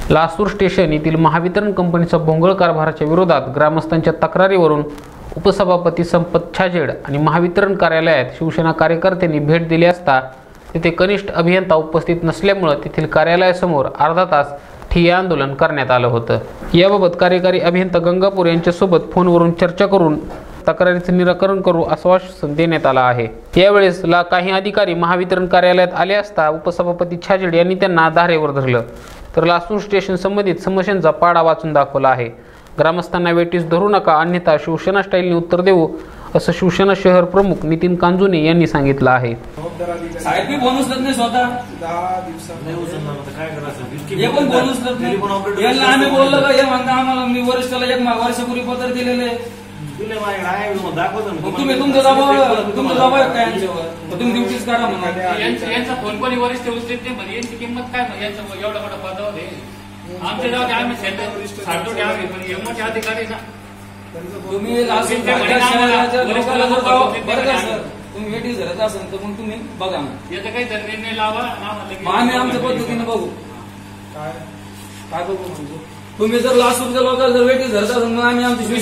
Lasur station येथील महावितरण कंपनीचा भोंगळ कारभाराच्या विरोधात ग्रामस्थांच्या तक्रारीवरून उपसभापती संपत छाजेड आणि महावितरण कार्यालयात शिवसेना कार्यकर्त्यांनी भेट दिली असता तेथे कनिष्ठ अभियंता उपस्थित नसल्यामुळे तेथील कार्यालयासमोर अर्धा तास ठिय्या आंदोलन करण्यात आलं होतं। याबाबत कार्यकारी अभियंता गंगापूर यांच्यासोबत फोनवरून चर्चा करून तक्रारीचे निराकरण करू असं आश्वासन देण्यात आलं आहे। यावेळेस काही अधिकारी महावितरण कार्यालयात आले असता उपसभापती छाजेड यांनी त्यांना धारेवर धरलं, तर लासूर स्टेशन संबंधित समस्यांचा पाडा वाचून दाखवला आहे। ग्रामस्थांना वेटीस धरू नका, अन्यथा शिवसेना स्टाईलने उत्तर देऊ असं शिवसेना शहर प्रमुख नितीन कांजुने यांनी सांगितलं आहे। साहेब मी बोनस देत नाही स्वतः 10 दिवसात नाही उचलणार तर काय करायचं? हे पण बोनस देत नाही। यांना आम्ही बोललो का हे म्हणता आम्हाला मी वरिष्ठाला 1 वर्षापूर्वी पत्र दिलेले दिले माझ्याकडे आहे, दाखवतो ना। तुम्ही तुमचं दबाव काय यांच्यावर तुम्ही ड्युटीज करा म्हणा। यांचा फोन पण वरिष्ठ उचलत नाही म्हणजे यांची किंमत काय म्हणजे यांचं एवढा मोठा पदावर आहे। आमच्या गावात आम्ही साठवटे आम्ही पण एमचे अधिकारी ना तुम्ही शहराच्या लोकांना जर बरं का सर तुम्ही वेटीस धरत असेल तर मग तुम्ही बघा याचा काही निर्णय लावा आम्ही आमच्या पद्धतीने बघू काय बघू म्हणजे तुम्ही जर लासूरच्या लोकांना जर वेटीस धरत असेल मग आम्ही आमची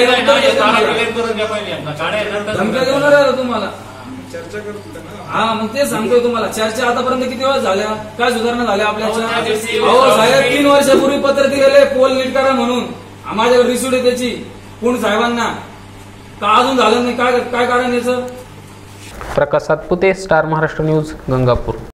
धमक्या देऊन राहिलो तुम्हाला चर्चा करतो ना। हा मग ते सांगतोय तुम्हाला चर्चा आतापर्यंत किती वेळा झाल्या, काय सुधारणा झाल्या आपल्या? अहो साहेब 3 वर्षापूर्वी पत्र दिलेले पोल नीट करा म्हणून माझ्याकडे रिसिव्ह आहे त्याची पूर्ण साहेबांना का अजून झालं नाही? काय कारण याचं? Prakash Satpute, Star Maharashtra news, Gangapur.